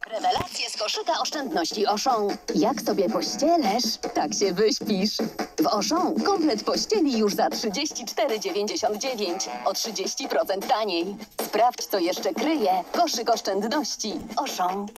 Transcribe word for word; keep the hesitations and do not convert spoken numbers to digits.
Rewelacje z koszyka oszczędności Auchan. Jak sobie pościelesz, tak się wyśpisz. W Auchan komplet pościeli już za trzydzieści cztery dziewięćdziesiąt dziewięć, o trzydzieści procent taniej. Sprawdź, co jeszcze kryje koszyk oszczędności Auchan.